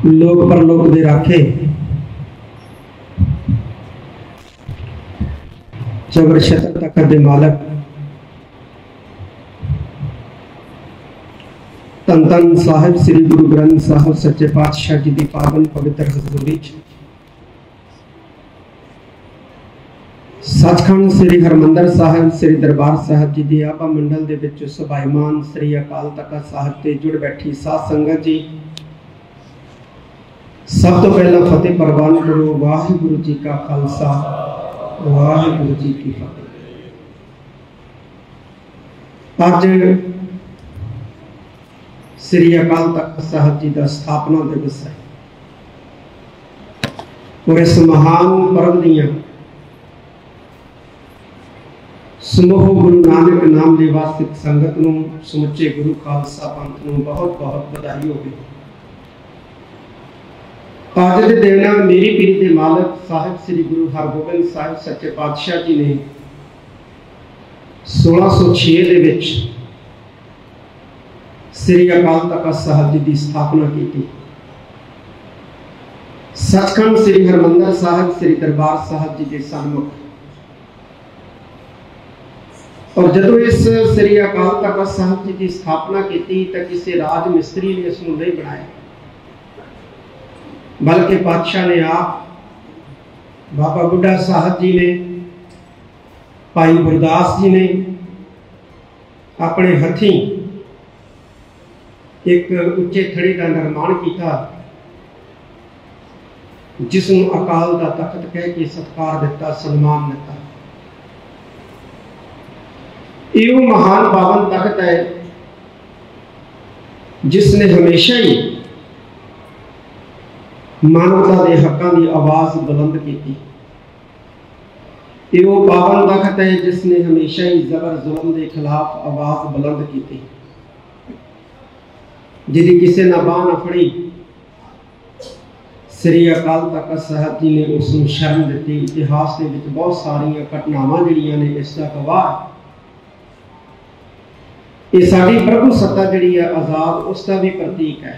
लोक परलोक दे राखे चबर छतर तखत दे मालक धन धन साहिब श्री गुरु ग्रंथ साहिब सच्चे पातशाह जी की पावन पवित्र हजूरी सचखंड श्री हरमंदर साहिब श्री दरबार साहिब जी की आभा मंडल दे विच सुभाईमान श्री अकाल तखत साहिब ते जुड़ बैठी साध संगत जी, सब तो पहला फतेह प्रवान करो। वाहिगुरु जी का खालसा वाहिगुरु जी की फतेह। अज श्री अकाल तखत साहिब जी का स्थापना दिवस है और इस महान परम दियां समूह गुरु नानक नाम लेवा सिख संगत नूं समुचे गुरु खालसा पंथ नूं बहुत बहुत बधाई होवे। अज दे दिन मेरी पीढ़ी के मालक साहिब श्री गुरु हरगोबिंद साहिब सच्चे पातशाह जी ने 1606 दे विच श्री अकाल तखत साहिब जी की स्थापना की। सचखंड श्री हरमंदर साहिब श्री दरबार साहिब जी के सन्मुख और जदों इस श्री अकाल तखत साहिब जी की स्थापना की तो किसी राज मिस्त्री ने इसनूं नहीं बनाया, बल्कि पातशाह ने आप बाबा बुढ़ा साहब जी ने भाई गुरदास जी ने अपने हथी एक उच्चे थड़े का निर्माण किया, जिसनूं अकाल का तखत कह के सत्कार दिता, सन्मान दिता। यो महान पावन तखत है जिसने हमेशा ही मानवता के हकों की आवाज़ बुलंद की। यो पावन तखत है जिसने हमेशा ही जबर जुल्म के खिलाफ आवाज़ बुलंद की। जिहदी किसी ना बांह ना फड़ी, श्री अकाल तखत साहिब जी ने उसनूं शरण दी। इतिहास के विच बहुत सारिया घटनावां जिहड़ियां ने इसका गवाह। ये साडी प्रभु सत्ता जिहड़ी है आज़ाद, उसका भी प्रतीक है।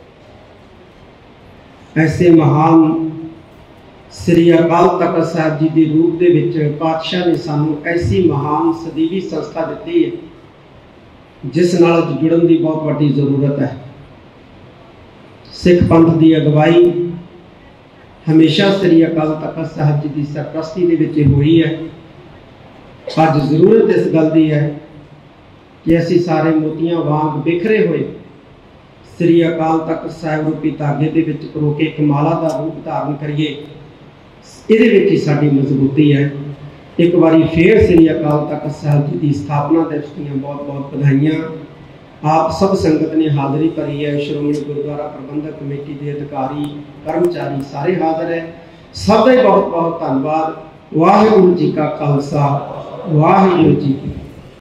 ऐसे महान श्री अकाल तखत साहिब जी के रूप के विच पातशाह ने सानू ऐसी महान सदीवी संस्था दी है जिस नाल जुड़न की बहुत बड़ी जरूरत है। सिख पंथ की अगवाई हमेशा श्री अकाल तखत साहिब जी की सरप्रस्ती के विच हुई है। अज जरूरत इस गल की है कि असी सारे मोतियां वांग बिखरे हुए श्री अकाल तखत साहिब रूपी धागे दे विच परो के एक माला का रूप धारण करिए। इहदे विच ही साडी मजबूती है। एक बारी फिर श्री अकाल तखत साहिब जी की स्थापना दिवस दीआं बहुत बहुत बधाइयां। आप सब संगत ने हाज़री भरी है। श्रोमणी गुरुद्वारा प्रबंधक कमेटी के अधिकारी कर्मचारी सारे हाज़र है। सब का बहुत बहुत धन्यवाद। वाहिगुरू जी का खालसा वाहिगुरू जी की